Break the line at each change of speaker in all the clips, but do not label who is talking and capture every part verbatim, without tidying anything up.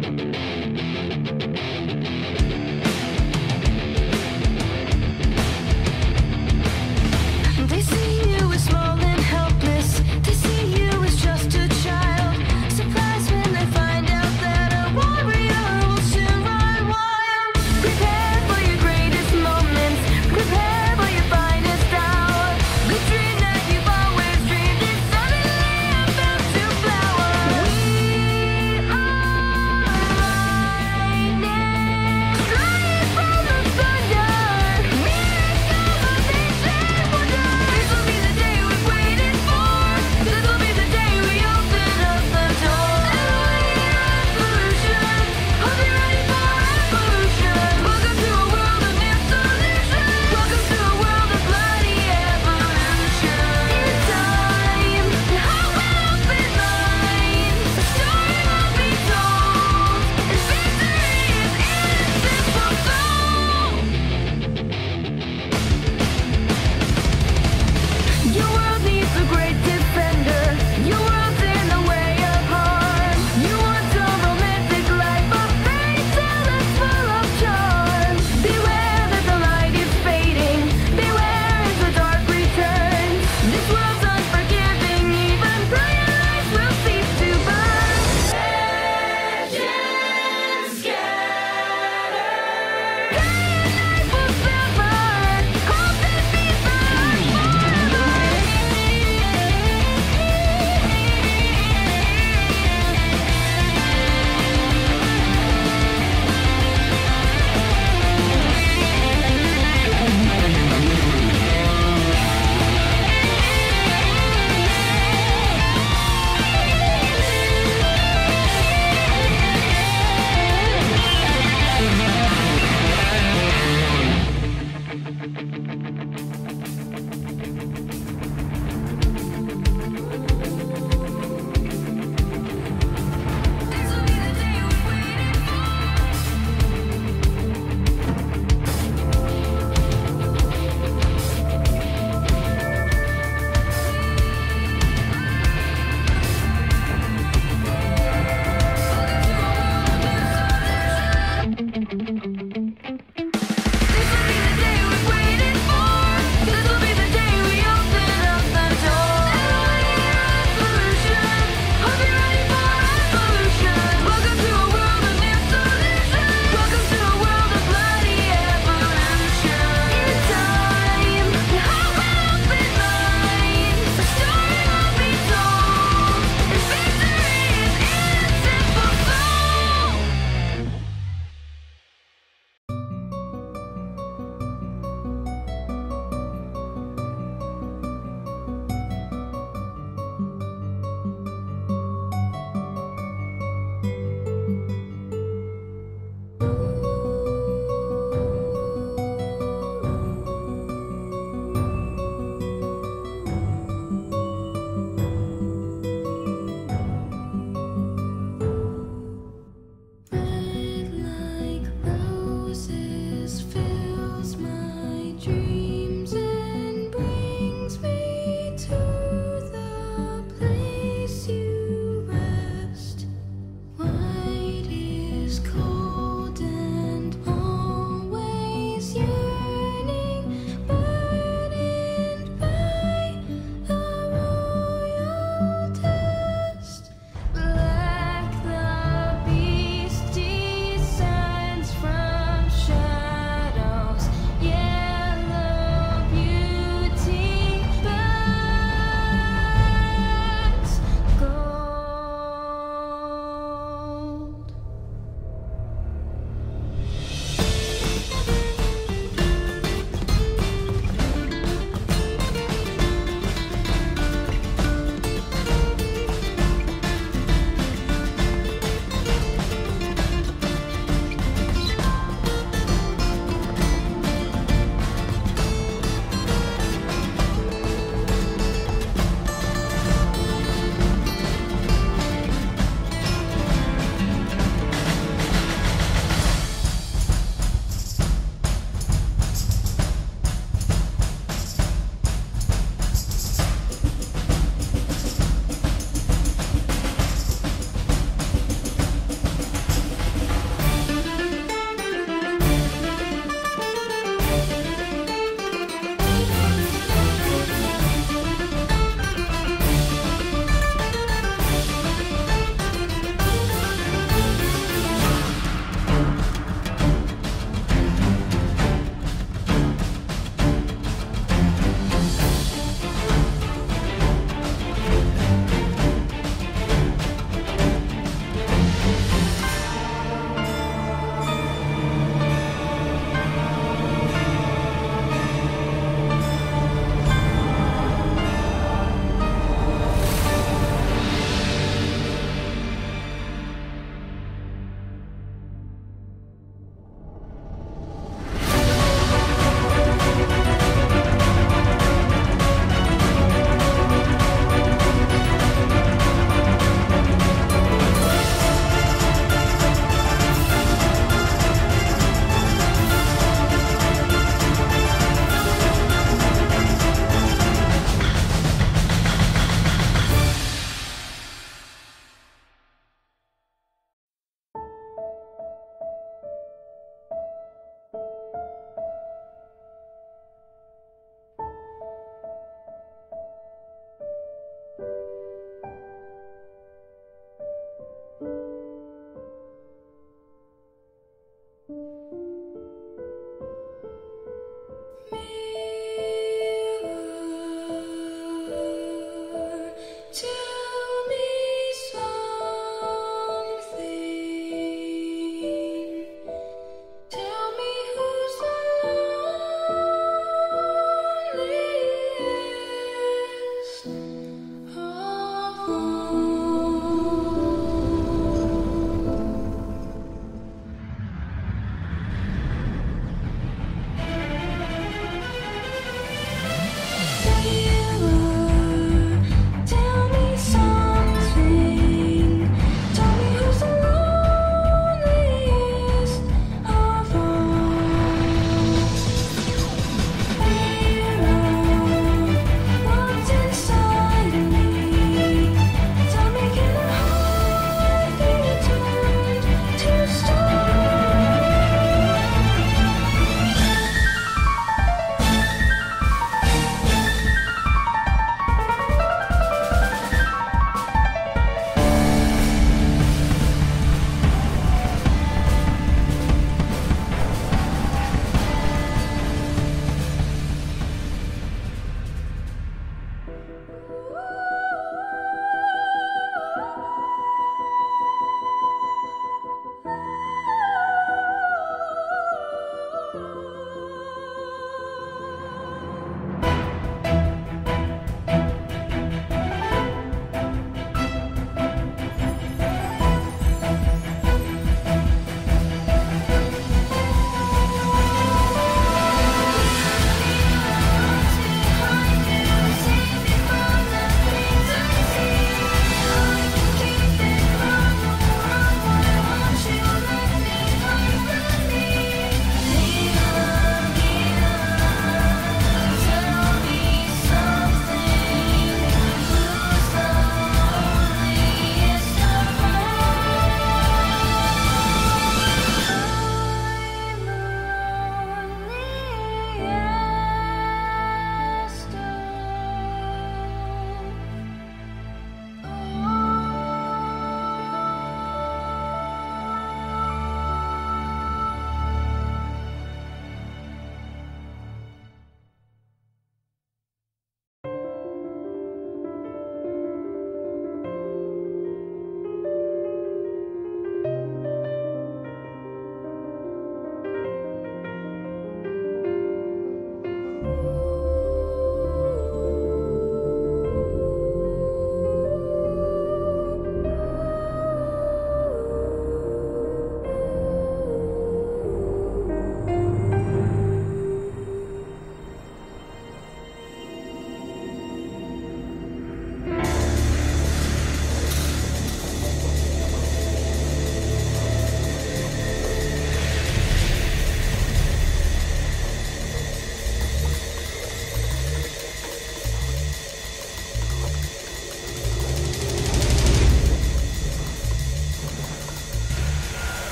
What?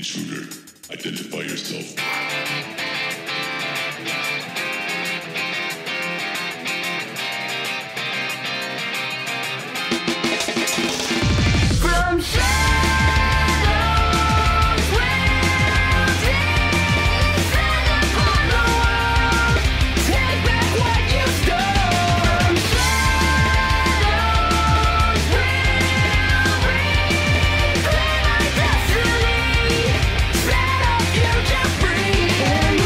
Intruder, identify yourself.
From shadows we'll descend upon the world. Take back what you stole. From shadows we'll reclaim our destiny. Set our future free. And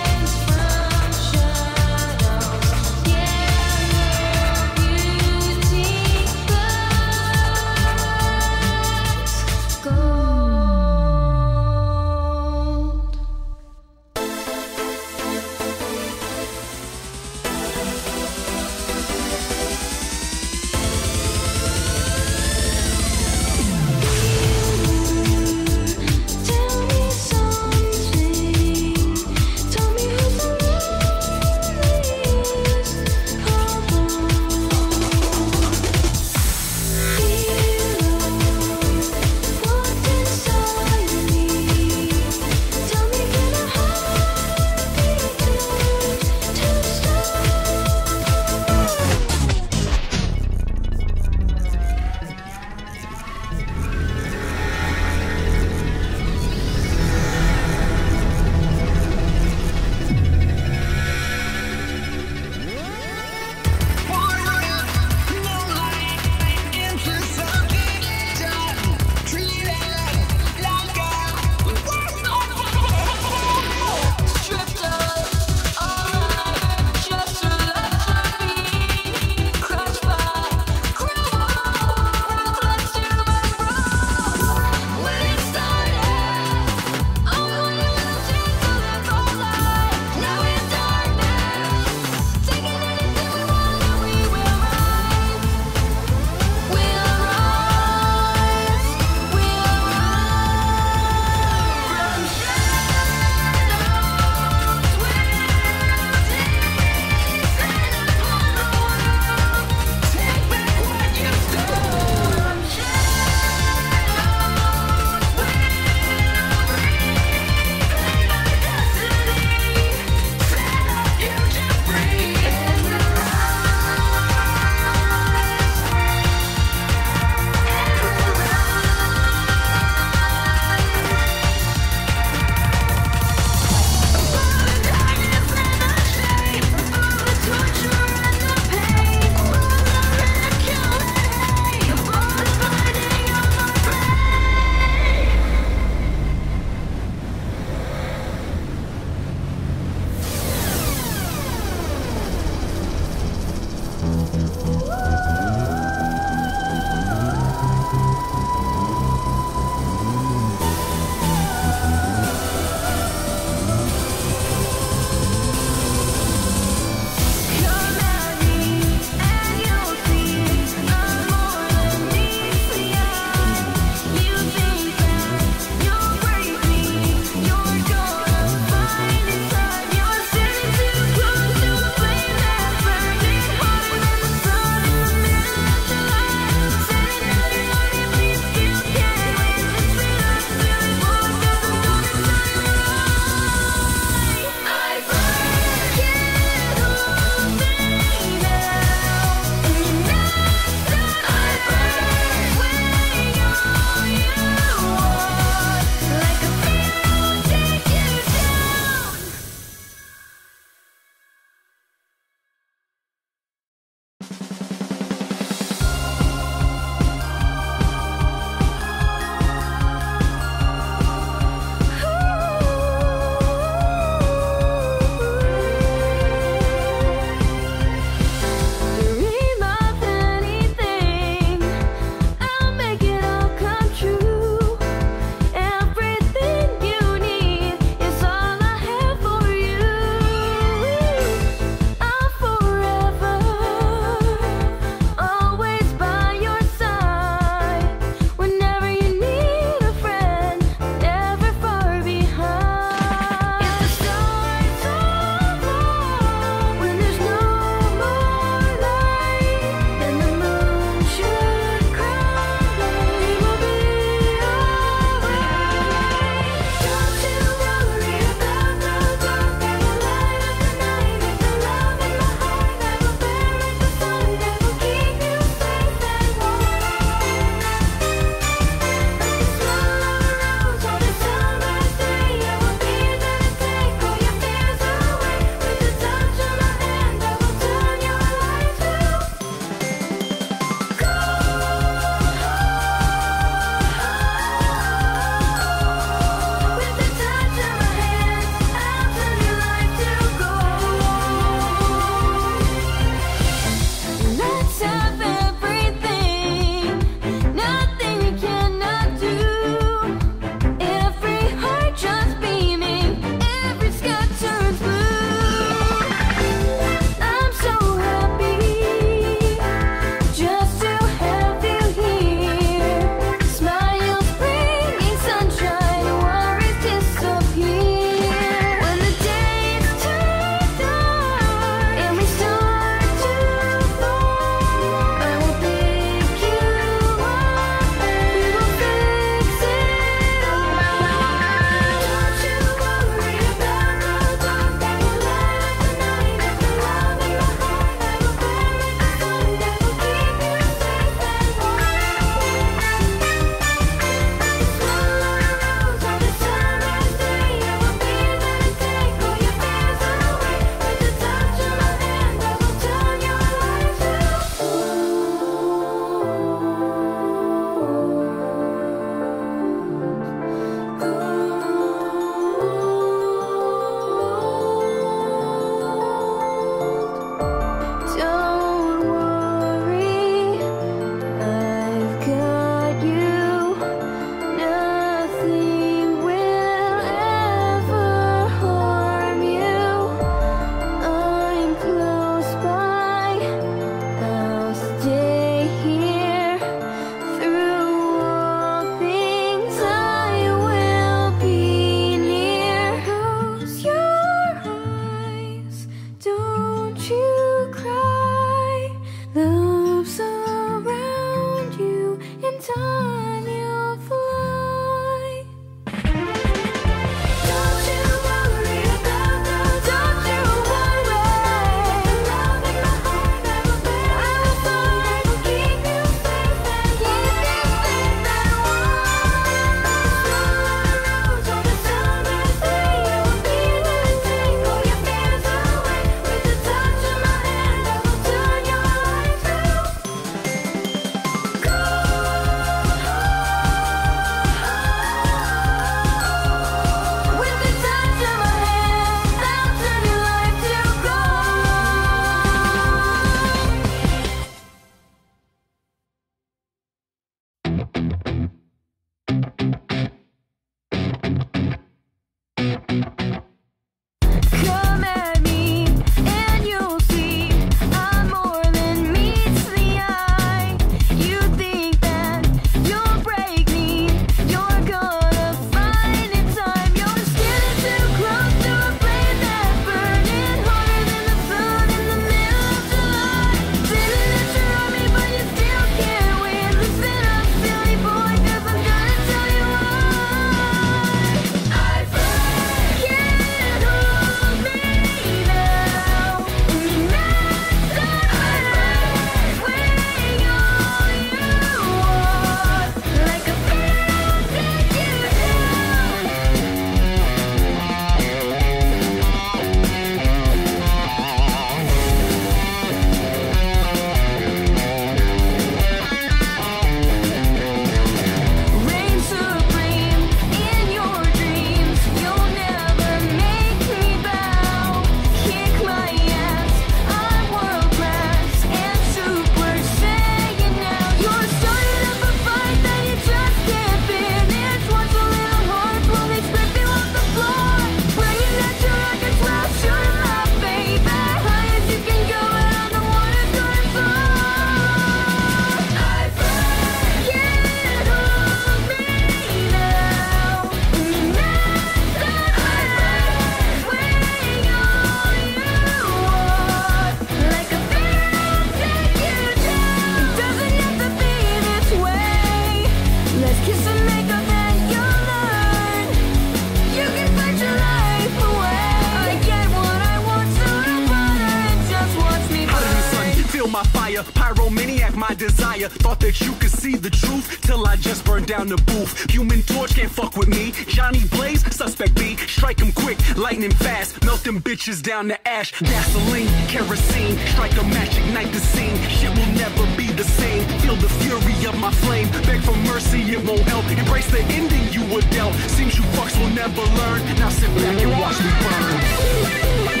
fire. Pyromaniac, my desire. Thought that you could see the truth till I just burned down the booth. Human Torch can't fuck with me. Johnny Blaze, suspect B. Strike him quick, lightning fast. Melt them bitches down to ash. Gasoline, kerosene. Strike a match, ignite the scene. Shit will never be the same. Feel the fury of my flame. Beg for mercy, it won't help. Embrace the ending you were dealt. Seems you fucks will never learn. Now sit back and watch me burn.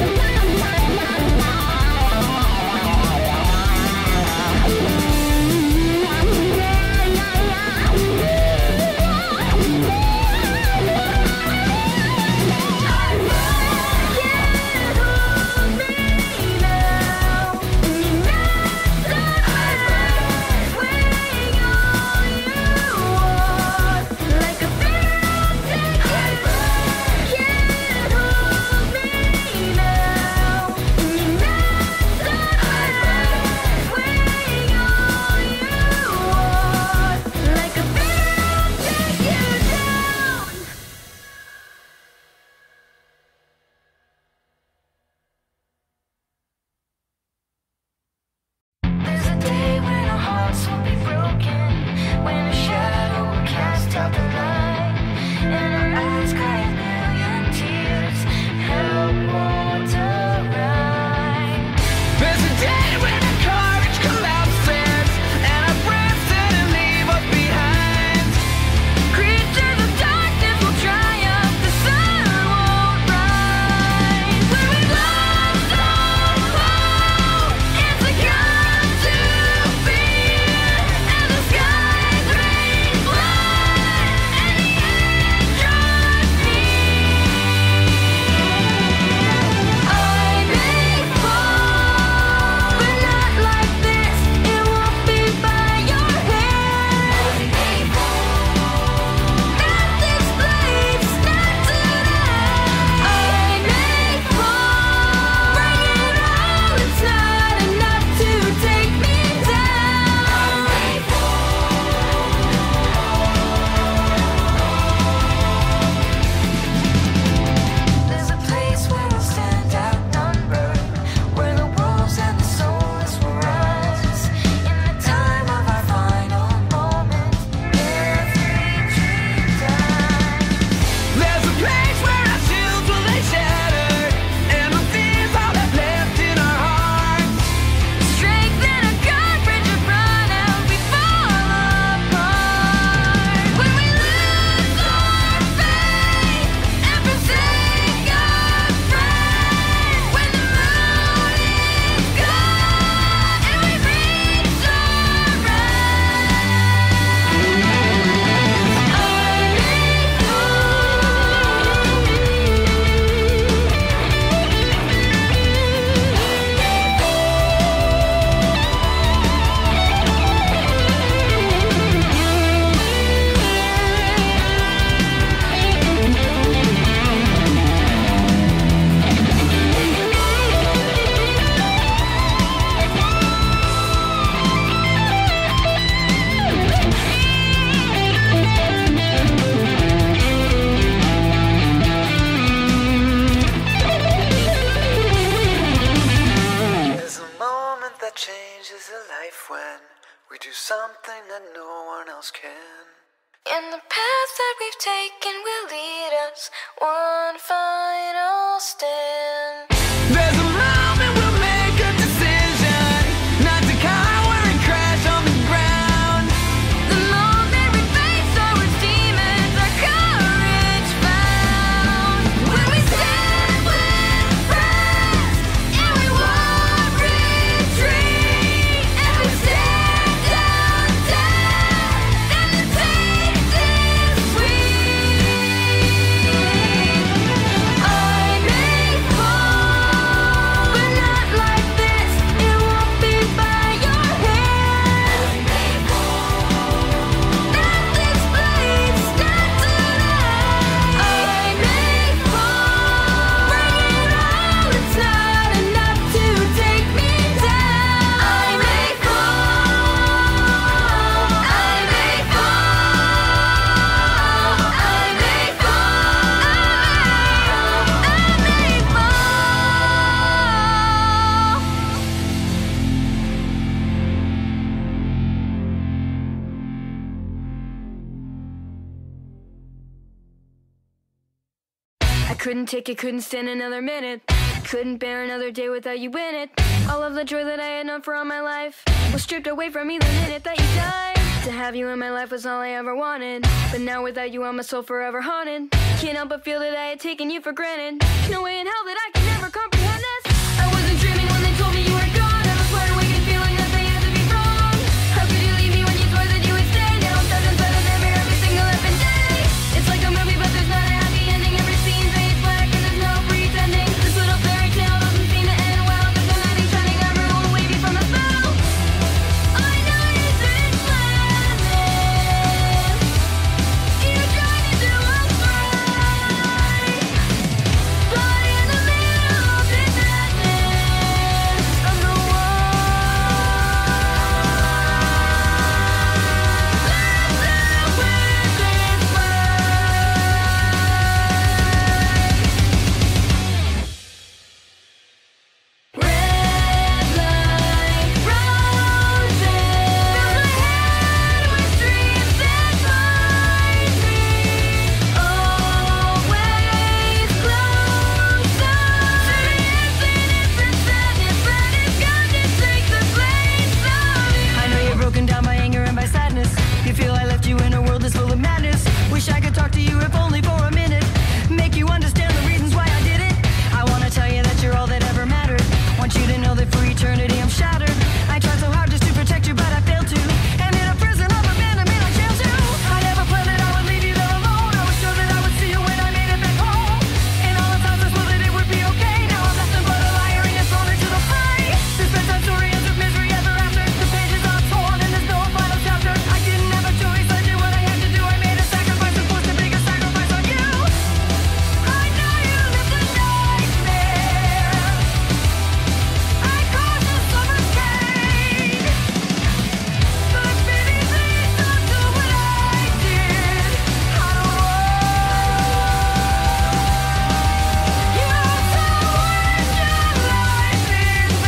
something that no one else can.
And the path that we've taken will lead us one final stand.
There's a moment we'll make a decision, not to cower and crash on the ground.
The moment we face our worst demons, our courage found. When we stand with friends, and we won't retreat, and we stand down dead, and the taste is sweet. I may Couldn't take it, couldn't stand another minute. Couldn't bear another day without you in it. All of the joy that I had known for all my life was stripped away from me the minute that you died. To have you in my life was all I ever wanted, but now without you, I'm my soul forever haunted. Can't help but feel that I had taken you for granted. No way in hell that I could never comprehend this. I wasn't dreaming when they told me you were gone. I was wide awake and feeling that they had to be wrong. How could you leave me when you swore that you would stay? Now I'm stuck inside of their mirror every single effing day. It's like a movie, but there's not a happy ending. Every scene's made black and there's no pretending. This little fairy tale doesn't seem to end well. There's no ending shining everyone will wave you from a spell. I know you didn't plan this. You tried to do us right, but in the middle of this madness, I'm the one. Let's not win this fight. Red light roses, fills my head with dreams that find me always closer to the infinite sadness that is going to take the place of you. I know you're broken down by anger and by sadness. You feel I left you in a world that's full of madness. Wish I could talk to you if only for a minute. Make you understand the reasons why I did it. I wanna tell you that you're all that ever mattered. Want you to know that for eternity I'm shattered. I tried so hard just to protect you, but I failed to. And in a prison of abandonment I jailed you. I never planned that I would leave you there alone. I was sure that I would see you when I made it back home. And all the times I swore that it would be okay. Now I'm nothing but a liar and you're thrown into the fray. This bedtime story ends with misery ever after. The pages are torn and there's no final chapter. I didn't have a choice, I did what I had to do. I made a sacrifice and forced a bigger sacrifice on you. I know you lived a nightmare. I caused you so much pain. But baby, please don't do what I did. I don't want you to waste your life in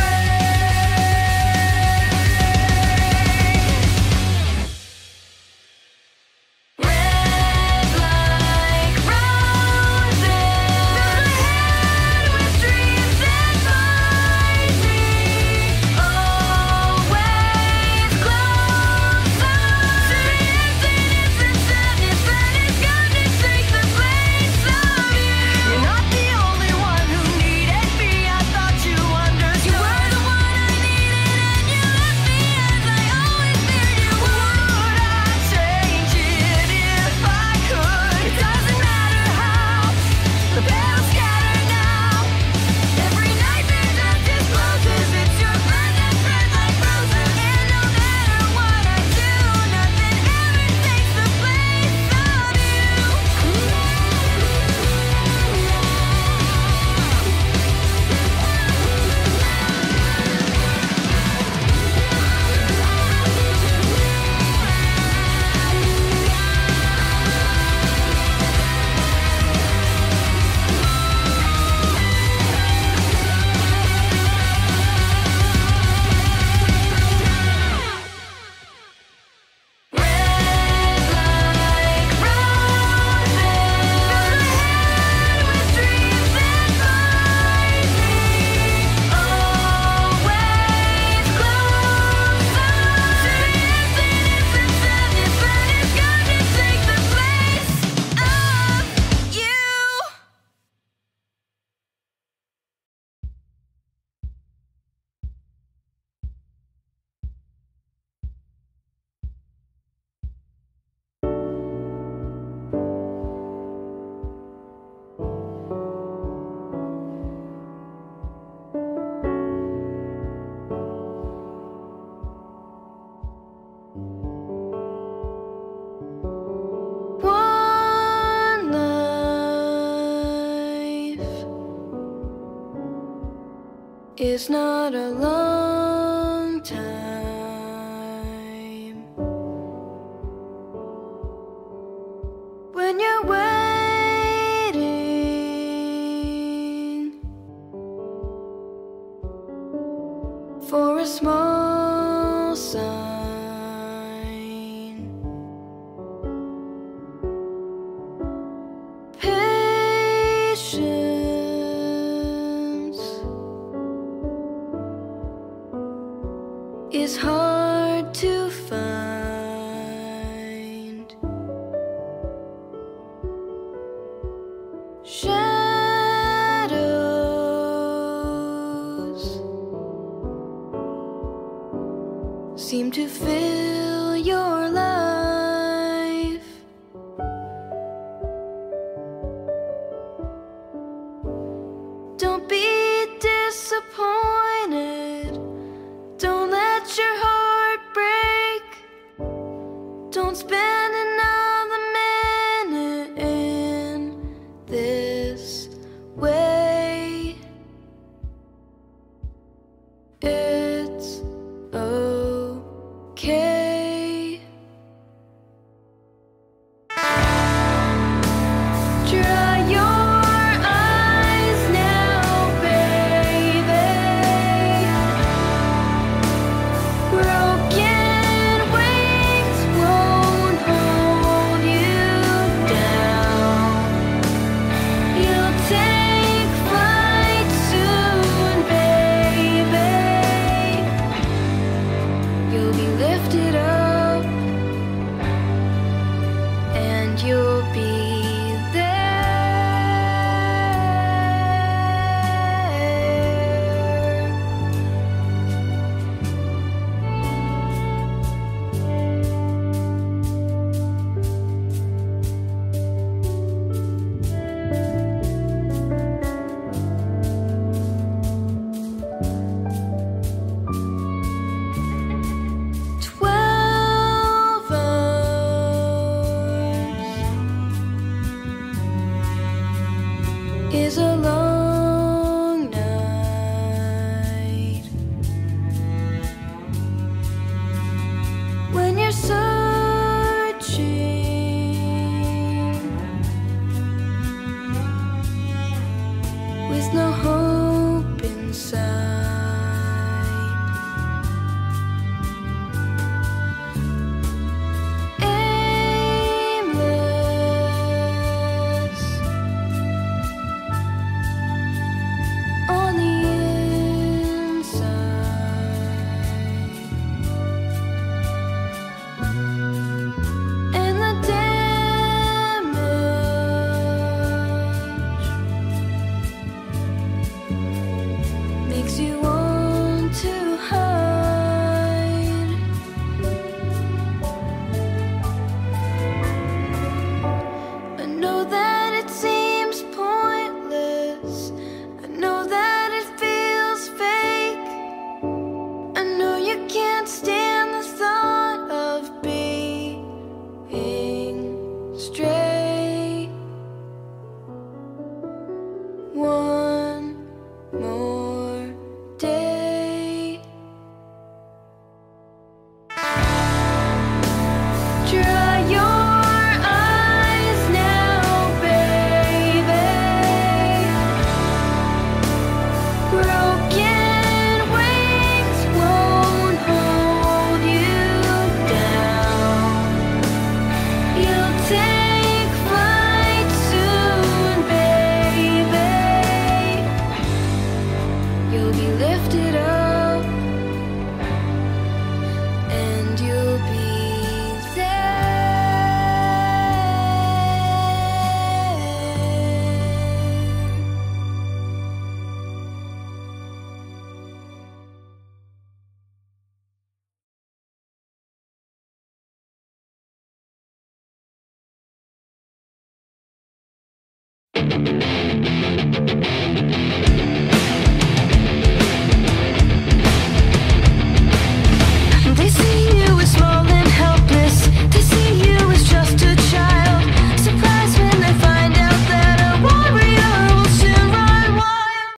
vain. Red like roses, fills my head with dreams that find me always closer to the infinite sadness that is going to take the place of you. You're not the only one who needed me. I thought you understood. You were the one I needed, and you left me as I always feared you would. I'd change it if I could. It doesn't matter how the petals scatter now. Every night the dark discloses it's your blood that spreads like roses. And no matter what I do, nothing ever takes the place of you. Red like roses, fills my head with dreams that find me always closer to the infinite sadness that is going to take the place of you. One life is not a long time when you're waiting for a small sign. Patience patience is hard to find. Shadows seem to fill your life. Don't be disappointed. Don't let your heart break. Don't spend another minute in this way. It's okay. Dry your eyes now, baby. Broken wings won't hold you down. You'll take flight soon, baby. You'll be lifted up, and you'll be there. Twelve hours is a long night when you're searching with no hope inside. Aimless on the inside, and the damage makes you want to hide. I know that it seems pointless. I know that it feels fake. I know you can't stand the thought of being straight. One more day. Dry your eyes now, baby. Broken wings won't hold you down. You'll take flight soon, baby. You'll be lifted up, and you'll be there.